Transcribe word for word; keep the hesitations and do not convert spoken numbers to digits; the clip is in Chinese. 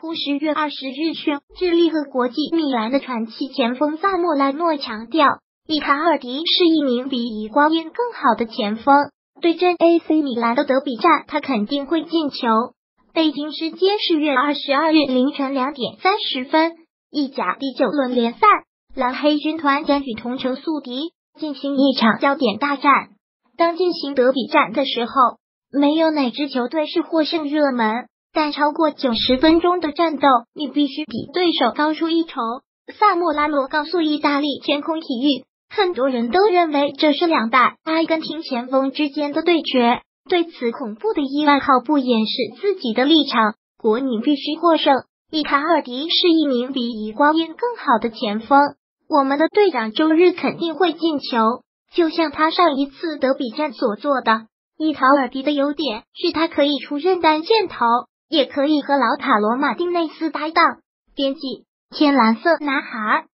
扑十月二十日宣，智利和国际米兰的传奇前锋萨莫拉诺强调，伊卡尔迪是一名比伊瓜因更好的前锋。对阵 A C 米兰的德比战，他肯定会进球。北京时间十月二十二日凌晨两点三十分，意甲第九轮联赛，蓝黑军团将与同城宿敌进行一场焦点大战。当进行德比战的时候，没有哪支球队是获胜热门，但超过九十分钟的战斗，你必须比对手高出一筹。萨莫拉诺告诉意大利天空体育，很多人都认为这是两大阿根廷前锋之间的对决。对此恐怖的意外毫不掩饰自己的立场，国米必须获胜。伊卡尔迪是一名比伊瓜因更好的前锋，我们的队长周日肯定会进球，就像他上一次德比战所做的。伊卡尔迪的优点是他可以出任单箭头，也可以和老塔罗马丁内斯搭档。编辑：天蓝色男孩。